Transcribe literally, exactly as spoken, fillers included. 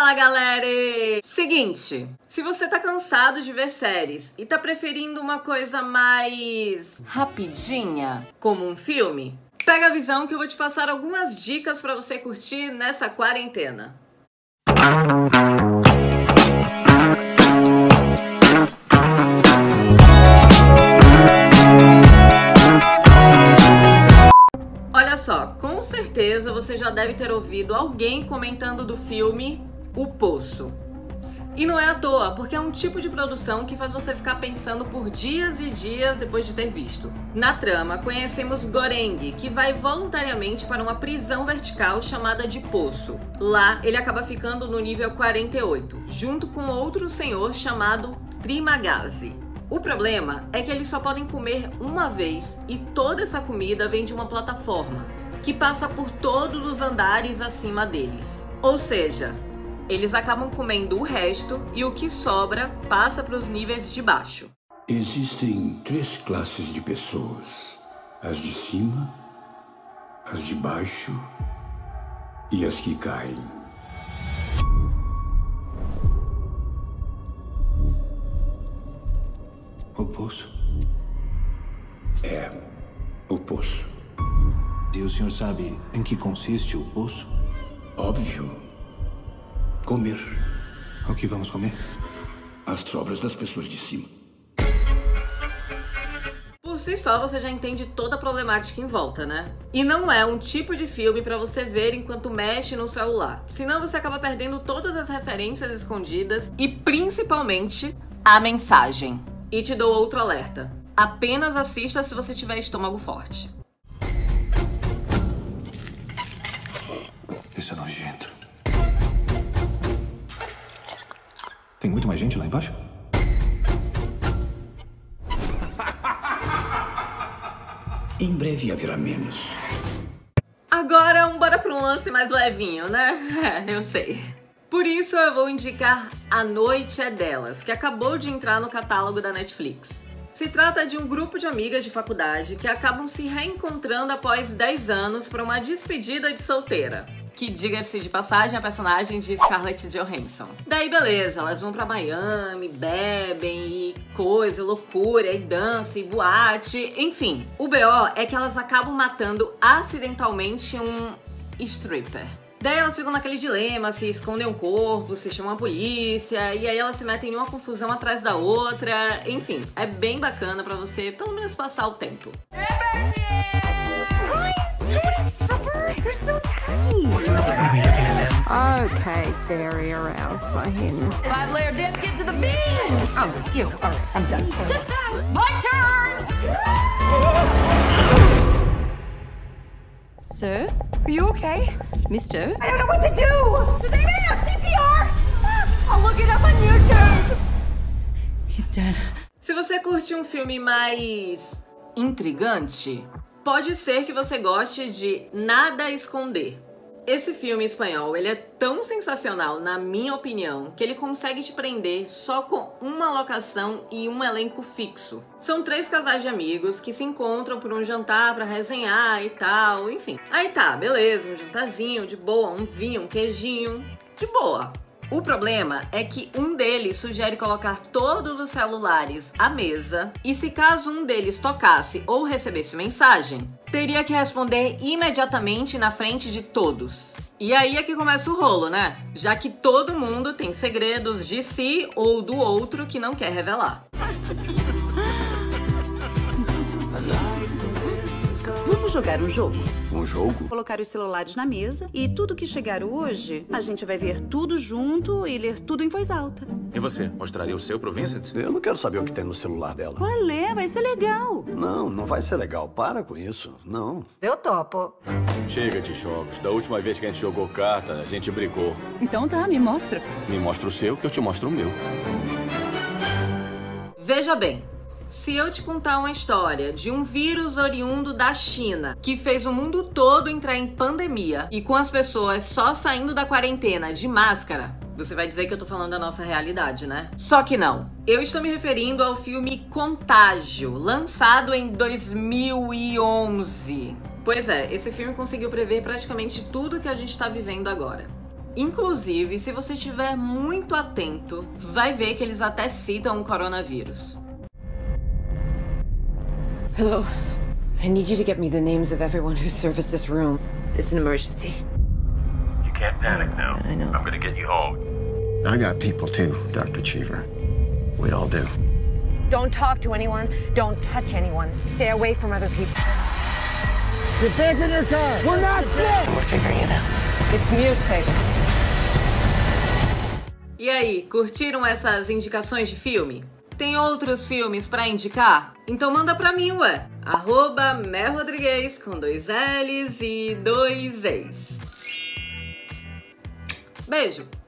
Fala, galera! Seguinte, se você tá cansado de ver séries e tá preferindo uma coisa mais rapidinha, como um filme, pega a visão que eu vou te passar algumas dicas pra você curtir nessa quarentena. Olha só, com certeza você já deve ter ouvido alguém comentando do filme O Poço. E não é à toa, porque é um tipo de produção que faz você ficar pensando por dias e dias depois de ter visto. Na trama, conhecemos Goreng, que vai voluntariamente para uma prisão vertical chamada de Poço. Lá, ele acaba ficando no nível quarenta e oito, junto com outro senhor chamado Trimagazi. O problema é que eles só podem comer uma vez e toda essa comida vem de uma plataforma que passa por todos os andares acima deles. Ou seja, eles acabam comendo o resto e o que sobra passa para os níveis de baixo. Existem três classes de pessoas: as de cima, as de baixo e as que caem. O poço? É, o poço. E o senhor sabe em que consiste o poço? Óbvio. Comer. O que vamos comer? As sobras das pessoas de cima. Por si só, você já entende toda a problemática em volta, né? E não é um tipo de filme pra você ver enquanto mexe no celular. Senão você acaba perdendo todas as referências escondidas e, principalmente, a mensagem. E te dou outro alerta. Apenas assista se você tiver estômago forte. Isso é nojento. Tem muito mais gente lá embaixo? Em breve haverá menos. Agora, um bora pra um lance mais levinho, né? É, eu sei. Por isso eu vou indicar A Noite é Delas, que acabou de entrar no catálogo da Netflix. Se trata de um grupo de amigas de faculdade que acabam se reencontrando após dez anos para uma despedida de solteira. Que, diga-se de passagem, a personagem de Scarlett Johansson. Daí beleza, elas vão pra Miami, bebem e coisa, loucura, e dança, e boate, enfim. O B O é que elas acabam matando acidentalmente um stripper. Daí elas ficam naquele dilema, se escondem o corpo, se chamam a polícia, e aí elas se metem em uma confusão atrás da outra. Enfim, é bem bacana pra você, pelo menos, passar o tempo. Okay, very aroused by him. Five layer dip, get to the beans! Oh, you are undone. My turn! Sir, are you okay? Mister? I don't know what to do! Does anybody have C P R? I'll look it up on YouTube! He's dead. Se você curte um filme mais intrigante, pode ser que você goste de Nada a Esconder. Esse filme espanhol, ele é tão sensacional, na minha opinião, que ele consegue te prender só com uma locação e um elenco fixo. São três casais de amigos que se encontram por um jantar pra resenhar e tal, enfim. Aí tá, beleza, um jantarzinho de boa, um vinho, um queijinho, de boa. O problema é que um deles sugere colocar todos os celulares à mesa e se caso um deles tocasse ou recebesse mensagem, teria que responder imediatamente na frente de todos. E aí é que começa o rolo, né? Já que todo mundo tem segredos de si ou do outro que não quer revelar. Vamos jogar um jogo? Um jogo? Colocar os celulares na mesa e tudo que chegar hoje, a gente vai ver tudo junto e ler tudo em voz alta. E você, mostraria o seu pro Vincent? Eu não quero saber o que tem no celular dela. Qual é? Vai ser legal. Não, não vai ser legal. Para com isso. Não. Eu topo. Chega de jogos. Da última vez que a gente jogou carta, a gente brigou. Então tá, me mostra. Me mostra o seu que eu te mostro o meu. Veja bem, se eu te contar uma história de um vírus oriundo da China que fez o mundo todo entrar em pandemia e com as pessoas só saindo da quarentena de máscara, você vai dizer que eu tô falando da nossa realidade, né? Só que não. Eu estou me referindo ao filme Contágio, lançado em dois mil e onze. Pois é, esse filme conseguiu prever praticamente tudo que a gente tá vivendo agora. Inclusive, se você estiver muito atento, vai ver que eles até citam o coronavírus. Hello. I need you to get me the names of everyone who serviced this room. It's an emergency. You can't panic now. I know. I'm gonna get you home. I got people too, Doctor Cheever. We all do. Don't talk to anyone. Don't touch anyone. Stay away from other people. Get back in your car. We're not sick. We're figuring it out. It's mutated. E aí, curtiram essas indicações de filme? Tem outros filmes pra indicar? Então manda pra mim, ué. Arroba merrodrigues com dois L's e dois E's. Beijo!